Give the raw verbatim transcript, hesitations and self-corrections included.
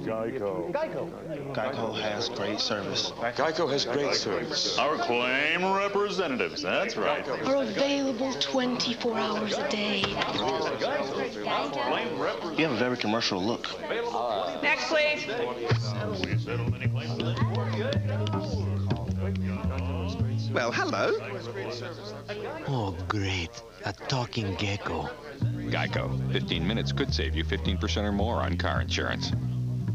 Geico. Geico. Geico has great service. Geico has great service. Our claim representatives, that's right. Are available twenty-four hours a day. You have a very commercial look. Next, please. Well, hello. Oh, great. A talking gecko. Geico. fifteen minutes could save you fifteen percent or more on car insurance.